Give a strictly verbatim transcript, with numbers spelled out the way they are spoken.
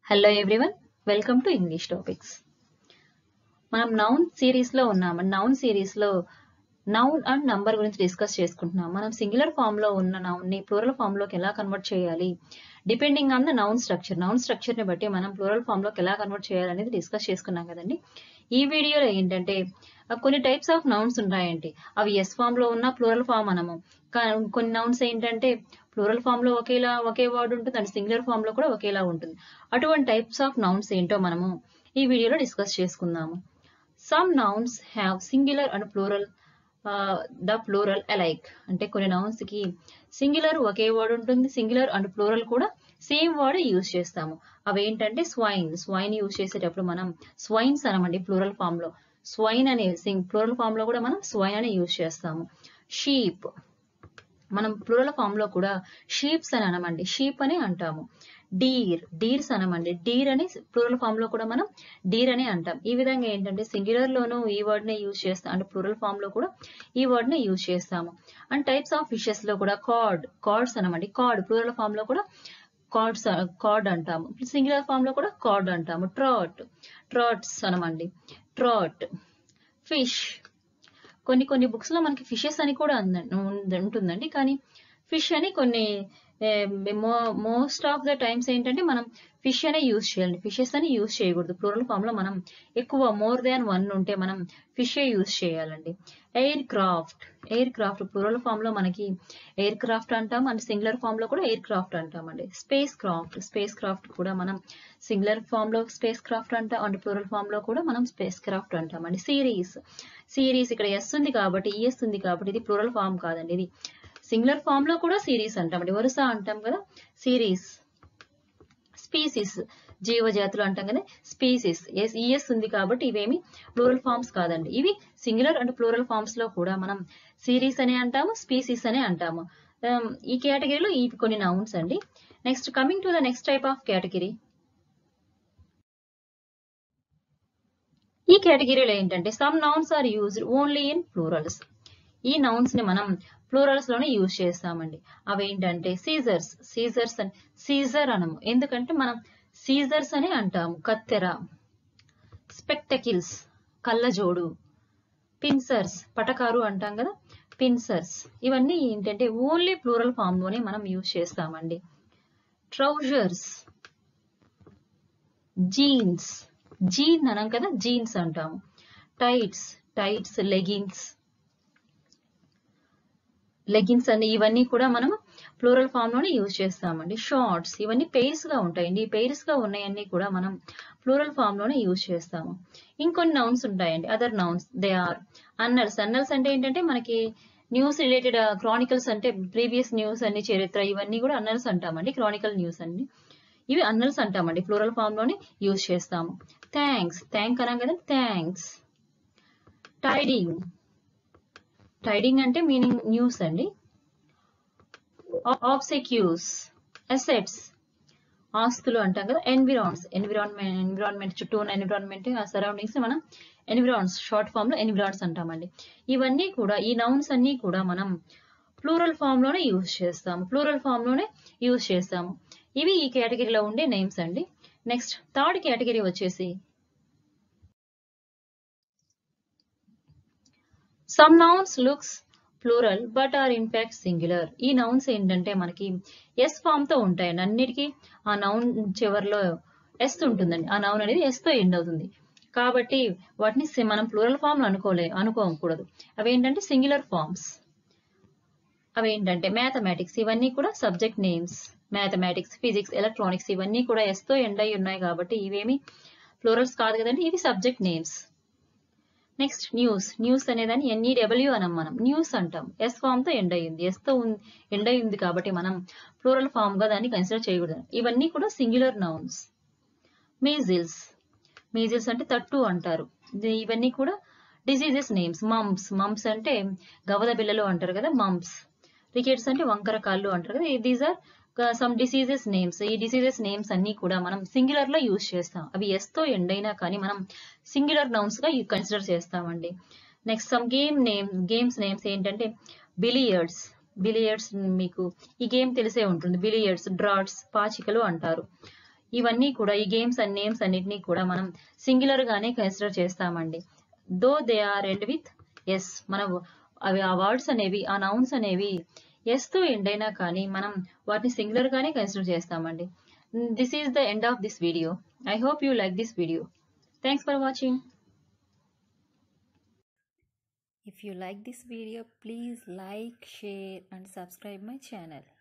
Hello everyone, welcome to English topics. మనం noun series లో ఉన్నాం. నౌన్ సిరీస్ లో నౌన్ అండ్ నంబర్ గురించి డిస్కస్ చేసుకుంటున్నాం. మనం సింగులర్ ఫామ్ లో ఉన్న నౌన్ ని ప్లూరల్ ఫామ్ లోకి ఎలా కన్వర్ట్ చేయాలి, depending on the noun structure. Noun structure ని బట్టి మనం ప్లూరల్ ఫామ్ లోకి ఎలా కన్వర్ట్ చేయాలి అనేది డిస్కస్ చేసుకున్నాం కదండి. ఈ వీడియోలో ఏంటంటే కొన్ని టైప్స్ ఆఫ్ నౌన్స్ ఉంటాయండి. అవి ఎస్ ఫామ్ లో ఉన్న ప్లూరల్ ఫామ్ అనము. కొన్ని నౌన్స్ ఏంటంటే ప్లూరల్ ఫామ్ లో ఒకేలా ఒకే వర్డ్ ఉంటుంది అండ్ సింగులర్ ఫామ్ లో కూడా ఒకేలా ఉంటుంది. అటువంటి టైప్స్ ఆఫ్ నౌన్స్ ఏంటో మనము ఈ వీడియోలో డిస్కస్ చేసుకుందాము. Some nouns have singular and plural the plural alike. అంటే కొన్ని నౌన్స్ కి సింగులర్ ఒకే వర్డ్ ఉంటుంది, సింగులర్ అండ్ ప్లూరల్ కూడా సేమ్ వర్డ్ యూజ్ చేస్తాము. అవి ఏంటంటే స్వైన్. స్వైన్ యూజ్ చేసేటప్పుడు మనం స్వైన్స్ అనమండి ప్లూరల్ ఫామ్ లో. స్వైన్ అనే ప్లూరల్ ఫామ్ లో కూడా మనం స్వైన్ అని యూజ్ చేస్తాము. షీప్ మనం ప్లూరల్ ఫామ్ లో కూడా షీప్స్ అని అనమండి, షీప్ అని అంటాము. డీర్ డీర్స్ అనమండి, డీర్ అని ప్లూరల్ ఫామ్ లో కూడా మనం డీర్ అని అంటాం. ఈ విధంగా ఏంటంటే సింగులర్ లోనూ ఈ వర్డ్ నే యూజ్ చేస్తాం, అంటే ప్లూరల్ ఫామ్ లో కూడా ఈ వర్డ్ నే యూజ్ చేస్తాము. అండ్ టైప్స్ ఆఫ్ ఫిషెస్ లో కూడా కార్డ్ కార్డ్స్ అనమండి. కార్డ్ ప్లూరల్ ఫామ్ లో కూడా కార్డ్స్ కార్డ్ అంటాము, సింగులర్ ఫామ్ లో కూడా కార్డ్ అంటాము. ట్రాట్ ట్రాట్స్ అనమండి, ట్రాట్. ఫిష్ కొన్ని కొన్ని బుక్స్ లో మనకి ఫిషెస్ అని కూడా ఉంటుందండి, కానీ ఫిష్ అని కొన్ని మోస్ట్ ఆఫ్ ద టైమ్స్ ఏంటంటే మనం ఫిష్ అనే యూజ్ చేయాలి, ఫిషెస్ అని యూజ్ చేయకూడదు. ప్లూరల్ ఫామ్ లో మనం ఎక్కువ మోర్ దాన్ వన్ ఉంటే మనం ఫిష్ యూజ్ చేయాలండి. Aircraft aircraft plural form లో మనకి ఎయిర్ క్రాఫ్ట్ అంటాం అండ్ సింగులర్ ఫామ్ లో కూడా ఎయిర్ క్రాఫ్ట్ అంటామండి. స్పేస్ క్రాఫ్ట్ స్పేస్ క్రాఫ్ట్ కూడా మనం సింగులర్ ఫామ్ లో స్పేస్ క్రాఫ్ట్ అంటాం అండ్ ప్లూరల్ ఫామ్ లో కూడా మనం స్పేస్ క్రాఫ్ట్ అంటామండి. సిరీస్ సిరీస్ ఇక్కడ ఎస్ ఉంది కాబట్టి ఈఎస్ ఉంది కాబట్టి ఇది ప్లూరల్ ఫామ్ కాదండి, ఇది సింగులర్ ఫామ్ లో కూడా సిరీస్ అంటామండి, వరుస అంటాం కదా సిరీస్. స్పీసీస్ జీవజాతులు అంటాం కదా స్పీసీస్. ఎస్ ఈఎస్ ఉంది కాబట్టి ఇవేమి ప్లూరల్ ఫామ్స్ కాదండి, ఇవి సింగులర్ అండ్ ప్లూరల్ ఫామ్స్ లో కూడా మనం సిరీస్ అనే అంటాము, స్పీసీస్ అనే అంటాము. ఈ కేటగిరీలో ఈ కొన్ని నౌన్స్ అండి. Next coming to the next type of category. ఈ కేటగిరీలో ఏంటంటే some nouns are used only in plurals. ఈ నౌన్స్ ని మనం ప్లూరల్స్ లోనే యూజ్ చేస్తామండి. అవి ఏంటంటే సీజర్స్ సీజర్స్ అని సీజర్ అనము, ఎందుకంటే మనం సీజర్స్ అని అంటాము కత్తెర. స్పెక్టకిల్స్ కళ్ళజోడు. పిన్సర్స్ పటకారు అంటాం కదా పిన్సర్స్. ఇవన్నీ ఏంటంటే ఓన్లీ ప్లూరల్ ఫామ్ లోనే మనం యూజ్ చేస్తామండి. ట్రౌజర్స్. జీన్స్ జీన్ అనం కదా జీన్స్ అంటాము. టైట్స్ టైట్స్ లెగిన్స్ లెగిన్స్ అని ఇవన్నీ కూడా మనం ప్లూరల్ ఫామ్ లోనే యూజ్ చేస్తామండి. షార్ట్స్ ఇవన్నీ పెయిర్స్ గా ఉంటాయండి, ఈ పెయిర్స్ గా ఉన్నాయన్నీ కూడా మనం ప్లూరల్ ఫామ్ లోనే యూజ్ చేస్తాము. ఇంకొన్ని నౌన్స్ ఉంటాయండి, other nouns. They are annals. Annals అంటే ఏంటంటే మనకి న్యూస్ రిలేటెడ్ క్రానికల్స్ అంటే ప్రీవియస్ న్యూస్ అన్ని చరిత్ర ఇవన్నీ కూడా అన్నల్స్ అంటామండి, క్రానికల్ న్యూస్ అన్ని ఇవి అన్నల్స్ అంటామండి, ప్లూరల్ ఫామ్ లోనే యూజ్ చేస్తాము. థ్యాంక్స్ థ్యాంక్ అనం కదా థ్యాంక్స్. టైడింగ్ టైడింగ్ అంటే మీనింగ్ న్యూస్ అండి. ఆబ్సెక్యూస్ అసెట్స్ ఆస్తులు అంటాం కదా. ఎన్విరాన్స్ ఎన్విరాన్మెంట్ ఎన్విరాన్మెంట్ చుట్టూ ఉన్న ఎన్విరాన్మెంట్ ఆ సరౌండింగ్స్ మనం ఎన్విరాన్స్ షార్ట్ ఫామ్ లో ఎన్విరాన్స్ అంటామండి. ఇవన్నీ కూడా ఈ నౌన్స్ అన్ని కూడా మనం ప్లూరల్ ఫామ్ లోనే యూజ్ చేస్తాము, ప్లూరల్ ఫామ్ లోనే యూజ్ చేస్తాము. ఇవి ఈ కేటగిరీలో ఉండే నేమ్స్ అండి. నెక్స్ట్ థర్డ్ కేటగిరీ వచ్చేసి some nouns looks plural but are in fact singular. ఈ నౌన్స్ ఏంటంటే మనకి ఎస్ ఫామ్ తో ఉంటాయండి, అన్నిటికీ ఆ నౌన్ చివరిలో ఎస్ ఉంటుందండి, ఆ నౌన్ అనేది ఎస్ తో ఎండ్ అవుతుంది కాబట్టి వాటిని మనం ప్లూరల్ ఫామ్ లో అనుకోలే అనుకోకూడదు. అవేంటంటే సింగులర్ ఫామ్స్. అవేంటంటే మ్యాథమెటిక్స్ ఇవన్నీ కూడా subject names. Mathematics physics electronics ఇవన్నీ కూడా ఎస్ తో ఎండ్ అయి ఉన్నాయి కాబట్టి ఇవేమి ప్లూరల్స్ కాదు కదండి, ఇవి subject names. Next news news అనేదాన్ని ఎన్ఈడబ్ల్యూ అనం, మనం న్యూస్ అంటాం, ఎస్ ఫామ్ తో ఎండ్ అయ్యింది, ఎస్ తో ఎండ్ అయ్యింది కాబట్టి మనం ప్లూరల్ ఫామ్ గా దాన్ని కన్సిడర్ చేయకూడదు. ఇవన్నీ కూడా సింగులర్ నౌన్స్. మీజిల్స్ మీజిల్స్ అంటే తట్టు అంటారు, ఇవన్నీ కూడా డిసీజెస్ నేమ్స్. మమ్స్ మమ్స్ అంటే గవద బిల్లలు అంటారు కదా మమ్స్. రికెట్స్ అంటే వంకర కాళ్ళు అంటారు కదా, these are some diseases names. ఈ డిసీజెస్ నేమ్స్ అన్ని కూడా మనం సింగులర్ లో యూజ్ చేస్తాం, అవి ఎస్ తో ఎండ్ అయినా కానీ మనం సింగులర్ నౌన్స్ గా కన్సిడర్ చేస్తామండి. Next some game name games names ఏంటంటే బిలియర్డ్స్ బిలియర్డ్స్ మీకు ఈ గేమ్ తెలిసే ఉంటుంది. బిలియర్డ్స్ డ్రాట్స్ పాచికలు అంటారు. ఇవన్నీ కూడా ఈ గేమ్స్ అండ్ నేమ్స్ అన్నిటినీ కూడా మనం సింగులర్ గానే కన్సిడర్ చేస్తామండి. Though they are end with S, మన అవి ఆ వర్డ్స్ అనేవి ఆ నౌన్స్ అనేవి ఎస్ తో ఎండ్ అయినా కానీ మనం వాటిని సింగులర్ గానే కన్సిడర్ చేస్తామండి. This is the end of this video. I hope you like this video. Thanks for watching. If you like this video, please like, share and subscribe my channel.